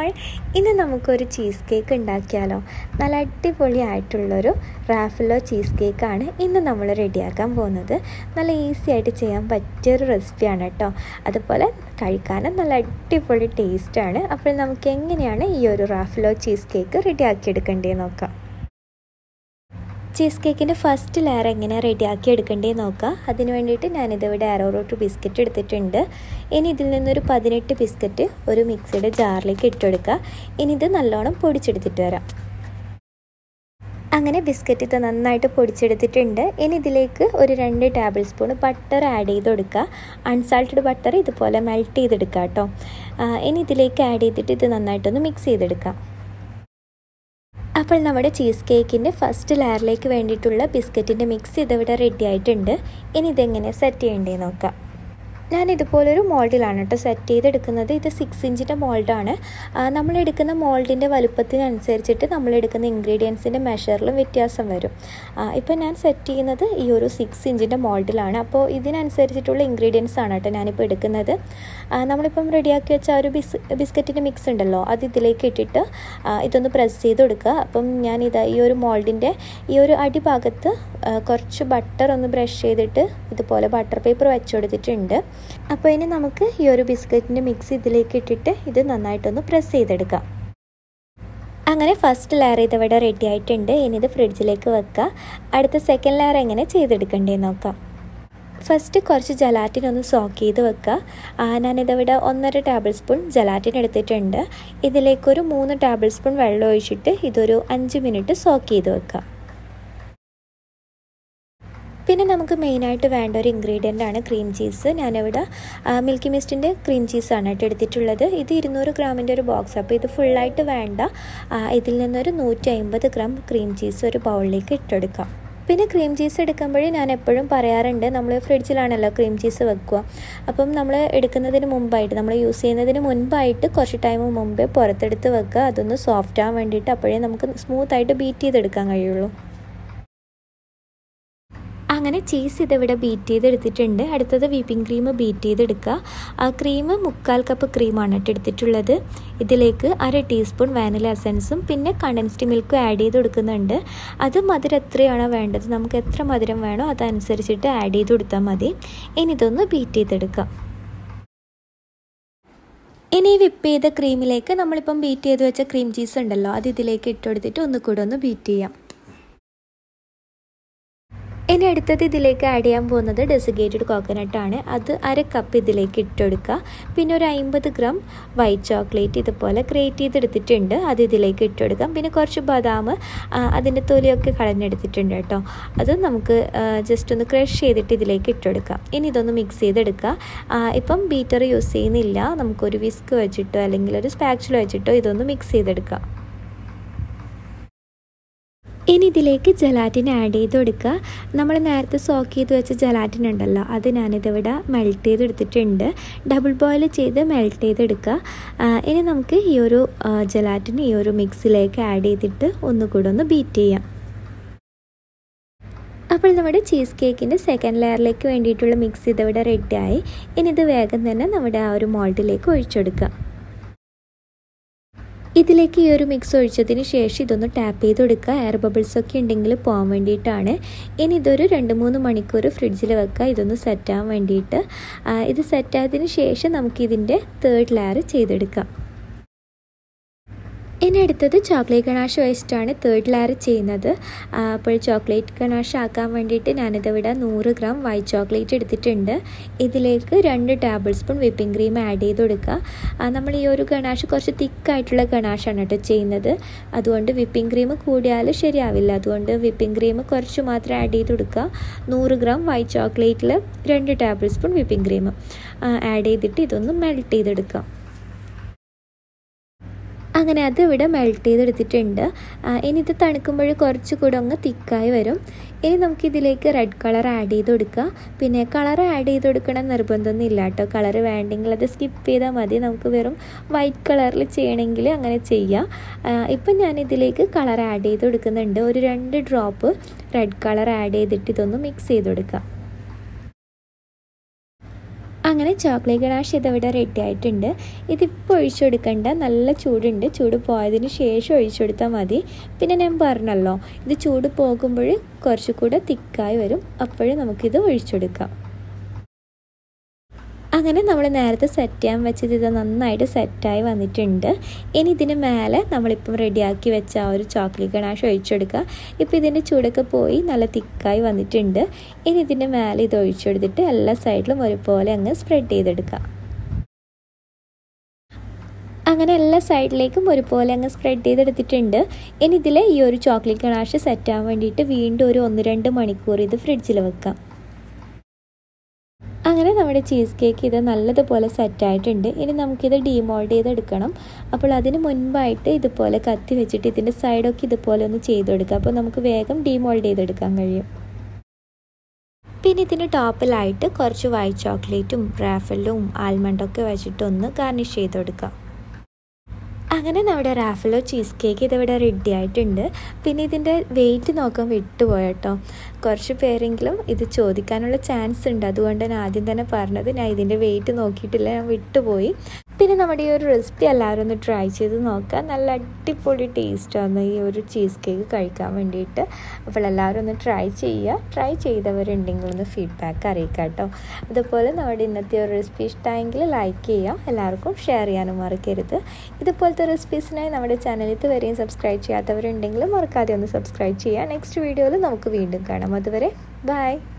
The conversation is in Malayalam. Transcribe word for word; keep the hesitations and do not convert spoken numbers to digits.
all, ഇന്ന് നമുക്കൊരു ചീസ് കേക്ക് ഉണ്ടാക്കിയാലോ. നല്ല അടിപൊളിയായിട്ടുള്ളൊരു റാഫെല്ലോ ചീസ് കേക്കാണ് ഇന്ന് നമ്മൾ റെഡിയാക്കാൻ പോകുന്നത്. നല്ല ഈസി ആയിട്ട് ചെയ്യാൻ പറ്റിയൊരു റെസിപ്പിയാണ് കേട്ടോ. അതുപോലെ കഴിക്കാനും നല്ല അടിപൊളി ടേസ്റ്റാണ്. അപ്പോൾ നമുക്ക് എങ്ങനെയാണ് ഈ ഒരു റാഫെല്ലോ ചീസ് കേക്ക് റെഡിയാക്കിയെടുക്കേണ്ടത് നോക്കാം. ചീസ് കേക്കിൻ്റെ ഫസ്റ്റ് ലെയർ എങ്ങനെ റെഡിയാക്കി എടുക്കേണ്ടത് നോക്കാം. അതിന് വേണ്ടിയിട്ട് ഞാനിതിവിടെ ആരോറൂട്ട് ബിസ്ക്കറ്റ് എടുത്തിട്ടുണ്ട്. ഇനി ഇതിൽ നിന്നൊരു പതിനെട്ട് ബിസ്ക്കറ്റ് ഒരു മിക്സിയുടെ ജാറിലേക്ക് ഇട്ടെടുക്കുക. ഇനി ഇത് നല്ലോണം പൊടിച്ചെടുത്തിട്ട് വരാം. അങ്ങനെ ബിസ്ക്കറ്റ് ഇത് നന്നായിട്ട് പൊടിച്ചെടുത്തിട്ടുണ്ട്. ഇനി ഇതിലേക്ക് ഒരു രണ്ട് ടേബിൾ സ്പൂൺ ബട്ടർ ആഡ് ചെയ്ത് കൊടുക്കുക. അൺസാൾട്ടഡ് ബട്ടർ ഇതുപോലെ മെൽറ്റ് ചെയ്തെടുക്കുക കേട്ടോ. ഇനി ഇതിലേക്ക് ആഡ് ചെയ്തിട്ട് ഇത് നന്നായിട്ടൊന്ന് മിക്സ് ചെയ്തെടുക്കാം. അപ്പോൾ നമ്മുടെ ചീസ് കേക്കിൻ്റെ ഫസ്റ്റ് ലെയറിലേക്ക് വേണ്ടിയിട്ടുള്ള ബിസ്ക്കറ്റിൻ്റെ മിക്സ് ഇതിവിടെ റെഡി ആയിട്ടുണ്ട്. ഇനി ഇതെങ്ങനെ സെറ്റ് ചെയ്യേണ്ടത് നോക്കാം. ഞാൻ ഇതുപോലൊരു മോൾഡിലാണ് കേട്ടോ സെറ്റ് ചെയ്തെടുക്കുന്നത്. ഇത് സിക്സ് ഇഞ്ചിൻ്റെ മോൾഡാണ്. നമ്മളെടുക്കുന്ന മോൾഡിൻ്റെ വലുപ്പത്തിനനുസരിച്ചിട്ട് നമ്മളെടുക്കുന്ന ഇൻഗ്രീഡിയൻസിൻ്റെ മെഷറിലും വ്യത്യാസം വരും. ഇപ്പോൾ ഞാൻ സെറ്റ് ചെയ്യുന്നത് ഈ ഒരു സിക്സ് ഇഞ്ചിൻ്റെ മോൾഡിലാണ്. അപ്പോൾ ഇതിനനുസരിച്ചിട്ടുള്ള ഇൻഗ്രീഡിയൻസ് ആണ് കേട്ടോ ഞാനിപ്പോൾ എടുക്കുന്നത്. നമ്മളിപ്പം റെഡിയാക്കി വെച്ച ആ ഒരു ബിസ് ബിസ്ക്കറ്റിൻ്റെ മിക്സ് ഉണ്ടല്ലോ, അത് ഇതിലേക്ക് ഇട്ടിട്ട് ഇതൊന്ന് പ്രസ് ചെയ്ത് കൊടുക്കുക. അപ്പം ഞാനിത് ഈ ഒരു മോൾഡിൻ്റെ ഈ ഒരു അടിഭാഗത്ത് കുറച്ച് ബട്ടർ ഒന്ന് ബ്രഷ് ചെയ്തിട്ട് ഇതുപോലെ ബട്ടർ പേപ്പർ വെച്ച് കൊടുത്തിട്ടുണ്ട്. അപ്പോൾ ഇനി നമുക്ക് ഈ ഒരു ബിസ്ക്കറ്റിൻ്റെ മിക്സ് ഇതിലേക്ക് ഇട്ടിട്ട് ഇത് നന്നായിട്ടൊന്ന് പ്രസ് ചെയ്തെടുക്കാം. അങ്ങനെ ഫസ്റ്റ് ലെയർ ഇതിവിടെ റെഡി ആയിട്ടുണ്ട്. ഇനി ഇത് ഫ്രിഡ്ജിലേക്ക് വെക്കുക. അടുത്ത സെക്കൻഡ് ലെയർ എങ്ങനെ ചെയ്തെടുക്കണ്ടേന്ന് നോക്കാം. ഫസ്റ്റ് കുറച്ച് ജലാറ്റിൻ ഒന്ന് സോക്ക് ചെയ്ത് വെക്കുക. ഞാനിതിവിടെ ഒന്നര ടേബിൾ സ്പൂൺ ജലാറ്റിൻ എടുത്തിട്ടുണ്ട്. ഇതിലേക്കൊരു മൂന്ന് ടേബിൾ സ്പൂൺ വെള്ളം ഒഴിച്ചിട്ട് ഇതൊരു അഞ്ച് മിനിറ്റ് സോക്ക് ചെയ്ത് വെക്കുക. പിന്നെ നമുക്ക് മെയിനായിട്ട് വേണ്ട ഒരു ഇൻഗ്രീഡിയൻ്റ് ആണ് ക്രീം ചീസ്. ഞാനിവിടെ മിൽക്കി മിസ്റ്റിൻ്റെ ക്രീം ചീസാണ് കേട്ടോ എടുത്തിട്ടുള്ളത്. ഇത് ഇരുന്നൂറ് ഗ്രാമിൻ്റെ ഒരു ബോക്സ്. അപ്പോൾ ഇത് ഫുള്ളായിട്ട് വേണ്ട. ഇതിൽ നിന്നൊരു നൂറ്റി അമ്പത് ഗ്രാം ക്രീം ചീസ് ഒരു ബൗളിലേക്ക് ഇട്ടെടുക്കാം. പിന്നെ ക്രീം ചീസ് എടുക്കുമ്പോഴേ ഞാൻ എപ്പോഴും പറയാറുണ്ട്, നമ്മൾ ഫ്രിഡ്ജിലാണല്ലോ ക്രീം ചീസ് വെക്കുക. അപ്പം നമ്മൾ എടുക്കുന്നതിന് മുമ്പായിട്ട്, നമ്മൾ യൂസ് ചെയ്യുന്നതിന് മുൻപായിട്ട് കുറച്ച് ടൈം മുമ്പേ പുറത്തെടുത്ത് വെക്കുക. അതൊന്ന് സോഫ്റ്റ് ആവാൻ വേണ്ടിയിട്ട്. അപ്പോഴേ നമുക്ക് സ്മൂത്തായിട്ട് ബീറ്റ് ചെയ്തെടുക്കാൻ കഴിയുള്ളൂ. അങ്ങനെ ചീസ് ഇതിവിടെ ബീറ്റ് ചെയ്തെടുത്തിട്ടുണ്ട്. അടുത്തത് വിപ്പിംഗ് ക്രീം ബീറ്റ് ചെയ്തെടുക്കുക. ആ ക്രീം മുക്കാൽ കപ്പ് ക്രീമാണ് കേട്ടോ എടുത്തിട്ടുള്ളത്. ഇതിലേക്ക് അര ടീസ്പൂൺ വാനില എസൻസും പിന്നെ കണ്ടൻസ്ഡ് മിൽക്കും ആഡ് ചെയ്ത് കൊടുക്കുന്നുണ്ട്. അത് മധുരം എത്രയാണോ വേണ്ടത്, നമുക്ക് എത്ര മധുരം വേണോ അതനുസരിച്ചിട്ട് ആഡ് ചെയ്ത് കൊടുത്താൽ മതി. ഇനി ഇതൊന്ന് ബീറ്റ് ചെയ്തെടുക്കാം. ഇനി വിപ്പ് ചെയ്ത ക്രീമിലേക്ക് നമ്മളിപ്പം ബീറ്റ് ചെയ്ത് വെച്ച ക്രീം ചീസ് ഉണ്ടല്ലോ, അത് ഇതിലേക്ക് ഇട്ട് കൊടുത്തിട്ട് ഒന്നുകൂടെ ഒന്ന് ബീറ്റ് ചെയ്യാം. ഇനി അടുത്തത് ഇതിലേക്ക് ആഡ് ചെയ്യാൻ പോകുന്നത് ഡെസിക്കേറ്റഡ് കോക്കനട്ടാണ്. അത് അര കപ്പ് ഇതിലേക്ക് ഇട്ടെടുക്കുക. പിന്നെ ഒരു അമ്പത് ഗ്രാം വൈറ്റ് ചോക്ലേറ്റ് ഇതുപോലെ ഗ്രേറ്റ് ചെയ്തെടുത്തിട്ടുണ്ട്, അത് ഇതിലേക്ക് ഇട്ടെടുക്കാം. പിന്നെ കുറച്ച് ബദാം അതിൻ്റെ തൊലിയൊക്കെ കളഞ്ഞെടുത്തിട്ടുണ്ട് കേട്ടോ. അത് നമുക്ക് ജസ്റ്റ് ഒന്ന് ക്രഷ് ചെയ്തിട്ട് ഇതിലേക്ക് ഇട്ടെടുക്കാം. ഇനി ഇതൊന്ന് മിക്സ് ചെയ്തെടുക്കുക. ഇപ്പം ബീറ്റർ യൂസ് ചെയ്യുന്നില്ല, നമുക്കൊരു വിസ്ക് വെച്ചിട്ടോ അല്ലെങ്കിൽ ഒരു സ്പാച്ചുല വെച്ചിട്ടോ ഇതൊന്ന് മിക്സ് ചെയ്തെടുക്കാം. ഇനി ഇതിലേക്ക് ജലാറ്റിൻ ആഡ് ചെയ്ത് കൊടുക്കുക. നമ്മൾ നേരത്തെ സോക്ക് ചെയ്ത് വെച്ച ജലാറ്റിൻ ഉണ്ടല്ലോ, അത് ഞാനിതിവിടെ മെൽറ്റ് ചെയ്തെടുത്തിട്ടുണ്ട്. ഡബിൾ ബോയിൽ ചെയ്ത് മെൽറ്റ് ചെയ്തെടുക്കുക. ഇനി നമുക്ക് ഈ ഒരു ജലാറ്റിൻ ഈ ഒരു മിക്സിലേക്ക് ആഡ് ചെയ്തിട്ട് ഒന്നുകൂടെ ഒന്ന് ബീറ്റ് ചെയ്യാം. അപ്പോൾ നമ്മുടെ ചീസ് കേക്കിൻ്റെ സെക്കൻഡ് ലെയറിലേക്ക് വേണ്ടിയിട്ടുള്ള മിക്സ് ഇതിവിടെ റെഡിയായി. ഇനി ഇത് വേഗം തന്നെ നമ്മുടെ ആ ഒരു മോൾഡിലേക്ക് ഒഴിച്ചെടുക്കുക. ഇതിലേക്ക് ഈ ഒരു മിക്സ് ഒഴിച്ചതിന് ശേഷം ഇതൊന്ന് ടാപ്പ് ചെയ്ത് കൊടുക്കുക. എയർ ബബിൾസൊക്കെ ഉണ്ടെങ്കിൽ പോകാൻ വേണ്ടിയിട്ടാണ്. ഇനി ഇതൊരു രണ്ട് മൂന്ന് മണിക്കൂർ ഫ്രിഡ്ജിൽ വെക്കുക, ഇതൊന്ന് സെറ്റാകാൻ വേണ്ടിയിട്ട്. ഇത് സെറ്റായതിന് ശേഷം നമുക്കിതിൻ്റെ തേർഡ് ലെയർ ചെയ്തെടുക്കാം. ഇനി അടുത്തത് ചോക്ലേറ്റ് ഗണാഷ് വെച്ചിട്ടാണ് തേർഡ് ലെയർ ചെയ്യുന്നത്. അപ്പോൾ ചോക്ലേറ്റ് ഗണാഷ് ആക്കാൻ വേണ്ടിയിട്ട് ഞാനിതിവിടെ നൂറ് ഗ്രാം വൈറ്റ് ചോക്ലേറ്റ് എടുത്തിട്ടുണ്ട്. ഇതിലേക്ക് രണ്ട് tablespoon whipping cream add ചെയ്ത് കൊടുക്കുക. നമ്മൾ ഈ ഒരു ഗണാഷ് കുറച്ച് തിക്കായിട്ടുള്ള ഗണാഷാണ് കേട്ടോ ചെയ്യുന്നത്. അതുകൊണ്ട് വിപ്പിംഗ് ക്രീം കൂടിയാൽ ശരിയാവില്ല. അതുകൊണ്ട് വിപ്പിംഗ് ക്രീം കുറച്ച് മാത്രം ആഡ് ചെയ്ത് കൊടുക്കുക. നൂറ് ഗ്രാം വൈറ്റ് ചോക്ലേറ്റിൽ രണ്ട് tablespoon whipping cream add ചെയ്തിട്ട് ഇതൊന്ന് മെൽറ്റ് ചെയ്തെടുക്കാം. അങ്ങനെ അത് ഇവിടെ മെൽറ്റ് ചെയ്തെടുത്തിട്ടുണ്ട്. ഇനി ഇത് തണുക്കുമ്പോൾ കുറച്ചുകൂടെ അങ്ങ് തിക്കായി വരും. ഇനി നമുക്കിതിലേക്ക് റെഡ് കളർ ആഡ് ചെയ്ത് കൊടുക്കുക. പിന്നെ കളർ ആഡ് ചെയ്ത് കൊടുക്കണം നിർബന്ധമൊന്നും ഇല്ല കേട്ടോ. കളർ വേണ്ടെങ്കിൽ അത് സ്കിപ്പ് ചെയ്താൽ മതി. നമുക്ക് വെറും വൈറ്റ് കളറിൽ ചെയ്യണമെങ്കിൽ അങ്ങനെ ചെയ്യാം. ഇപ്പം ഞാനിതിലേക്ക് കളർ ആഡ് ചെയ്ത് കൊടുക്കുന്നുണ്ട്. ഒരു രണ്ട് ഡ്രോപ്പ് റെഡ് കളർ ആഡ് ചെയ്തിട്ട് ഇതൊന്ന് മിക്സ് ചെയ്ത് കൊടുക്കാം. അങ്ങനെ ചോക്ലേറ്റ് ഗണാഷ് ഇതിവിടെ റെഡി ആയിട്ടുണ്ട്. ഇതിപ്പോൾ ഒഴിച്ചു കൊടുക്കണ്ട, നല്ല ചൂടുണ്ട്. ചൂട് പോയതിന് ശേഷം ഒഴിച്ചു കൊടുത്താൽ മതി. പിന്നെ ഞാൻ പറഞ്ഞല്ലോ, ഇത് ചൂട് പോകുമ്പോൾ കുറച്ചുകൂടെ തിക്കായി വരും, അപ്പോഴും നമുക്കിത് ഒഴിച്ചു കൊടുക്കാം. അങ്ങനെ നമ്മൾ നേരത്തെ സെറ്റ് ചെയ്യാൻ വെച്ചത് ഇത് നന്നായിട്ട് സെറ്റായി വന്നിട്ടുണ്ട്. ഇനി ഇതിന് മേലെ നമ്മളിപ്പം റെഡിയാക്കി വെച്ച ആ ഒരു ചോക്ലേറ്റ് ഗണാഷ് ഒഴിച്ചെടുക്കുക. ഇപ്പോൾ ഇതിൻ്റെ ചൂടൊക്കെ പോയി നല്ല തിക്കായി വന്നിട്ടുണ്ട്. ഇനി ഇതിൻ്റെ മേലെ ഇത് ഒഴിച്ചെടുത്തിട്ട് എല്ലാ സൈഡിലും ഒരുപോലെ അങ്ങ് സ്പ്രെഡ് ചെയ്തെടുക്കുക. അങ്ങനെ എല്ലാ സൈഡിലേക്കും ഒരുപോലെ അങ്ങ് സ്പ്രെഡ് ചെയ്തെടുത്തിട്ടുണ്ട്. ഇനി ഇതിൽ ഈ ഒരു ചോക്ലേറ്റ് ഗണാഷ് സെറ്റാകാൻ വേണ്ടിയിട്ട് വീണ്ടും ഒരു ഒന്ന് രണ്ട് മണിക്കൂർ ഇത് ഫ്രിഡ്ജിൽ വെക്കാം. അങ്ങനെ നമ്മുടെ ചീസ് കേക്ക് ഇത് നല്ലതുപോലെ സെറ്റായിട്ടുണ്ട്. ഇനി നമുക്കിത് ഡീമോൾഡ് ചെയ്തെടുക്കണം. അപ്പോൾ അതിന് മുൻപായിട്ട് ഇതുപോലെ കത്തി വെച്ചിട്ട് ഇതിൻ്റെ സൈഡൊക്കെ ഇതുപോലെ ഒന്ന് ചെയ്തെടുക്കുക. അപ്പോൾ നമുക്ക് വേഗം ഡീമോൾഡ് ചെയ്തെടുക്കാൻ കഴിയും. പിന്നെ ഇതിൻ്റെ ടോപ്പിലായിട്ട് കുറച്ച് വൈറ്റ് ചോക്ലേറ്റും റാഫലും ആൽമണ്ടൊക്കെ വെച്ചിട്ടൊന്ന് ഗാർണിഷ് ചെയ്തെടുക്കാം. അങ്ങനെ നമ്മുടെ റാഫലോ ചീസ് കേക്ക് ഇതിവിടെ റെഡി ആയിട്ടുണ്ട്. പിന്നെ ഇതിൻ്റെ വെയിറ്റ് നോക്കാൻ വിട്ടുപോയി കേട്ടോ. കുറച്ച് പേരെങ്കിലും ഇത് ചോദിക്കാനുള്ള ചാൻസ് ഉണ്ട്, അതുകൊണ്ട് ഞാൻ ആദ്യം തന്നെ പറഞ്ഞത്. ഞാൻ ഇതിൻ്റെ വെയിറ്റ് നോക്കിയിട്ടില്ല, ഞാൻ വിട്ടുപോയി. പിന്നെ നമ്മുടെ ഈ ഒരു റെസിപ്പി എല്ലാവരും ഒന്ന് ട്രൈ ചെയ്ത് നോക്കുക. നല്ല അടിപൊളി ടേസ്റ്റാണ് ഈ ഒരു ചീസ് കേക്ക് കഴിക്കാൻ വേണ്ടിയിട്ട്. അപ്പോൾ എല്ലാവരും ഒന്ന് ട്രൈ ചെയ്യുക. ട്രൈ ചെയ്തവരുണ്ടെങ്കിൽ ഒന്ന് ഫീഡ്ബാക്ക് അറിയിക്കുക കേട്ടോ. അതുപോലെ നമ്മുടെ ഇന്നത്തെ ഒരു റെസിപ്പി ഇഷ്ടമായെങ്കിൽ ലൈക്ക് ചെയ്യുക, എല്ലാവർക്കും ഷെയർ ചെയ്യാനും മറക്കരുത്. ഇതുപോലത്തെ റെസിപ്പീസിനായി നമ്മുടെ ചാനൽ ഇതുവരെയും സബ്സ്ക്രൈബ് ചെയ്യാത്തവരുണ്ടെങ്കിൽ മറക്കാതെ ഒന്ന് സബ്സ്ക്രൈബ് ചെയ്യുക. നെക്സ്റ്റ് വീഡിയോയിൽ നമുക്ക് വീണ്ടും കാണാം. അതുവരെ ബൈ.